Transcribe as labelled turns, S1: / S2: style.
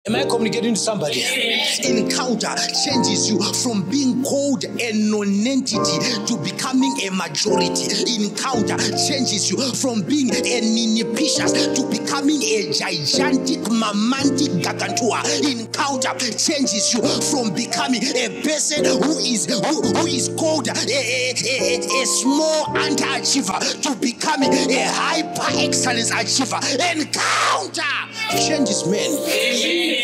S1: Am I communicating to somebody?
S2: Encounter changes you from being called a non-entity to becoming a majority. Encounter changes you from being a ninipishas to becoming a gigantic mamantic gagantua. Encounter changes you from becoming a person who is called a small underachiever to becoming a hyper excellence achiever. Encounter changes men.